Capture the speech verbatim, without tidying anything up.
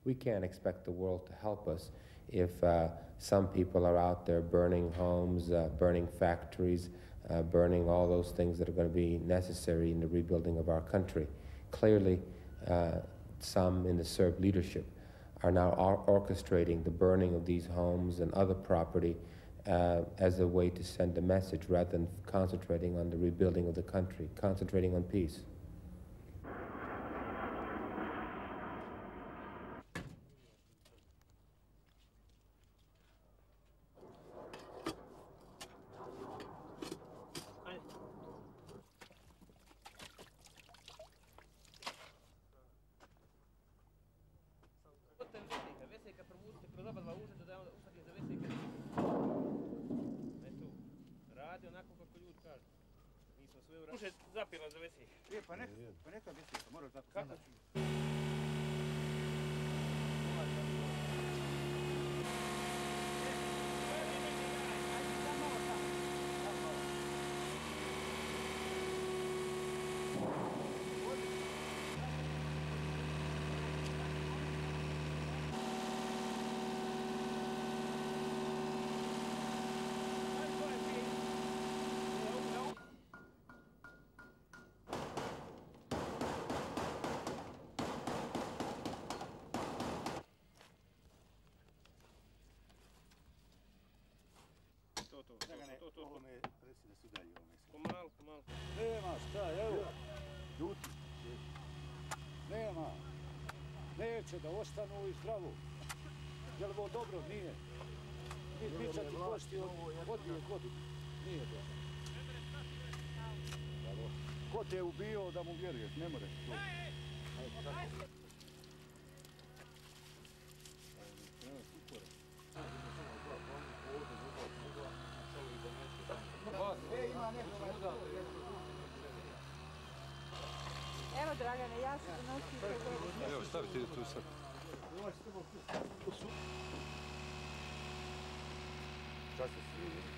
We can't expect the world to help us if uh, some people are out there burning homes, uh, burning factories, uh, burning all those things that are going to be necessary in the rebuilding of our country. Clearly, uh, some in the Serb leadership are now or orchestrating the burning of these homes and other property uh, as a way to send a message rather than concentrating on the rebuilding of the country, concentrating on peace. Zapila za vesih. Je, pa neka, pa neka vesih, moraš da... Kako ću? Ovo me reci da se udalji ovo mjesto. Pomalo, pomalo. Nema šta, evo. Ljuti. Nema. Neće da ostanu i zdravo. Je li ovo dobro? Nije. Mi pričati košti od godinu godinu. Nije dobro. Ko te je ubio da mu vjeruješ? Ne moreš to. Evo, Dragane, ja ću donositi to gore. Evo, stavite tu sad. Šta se svi?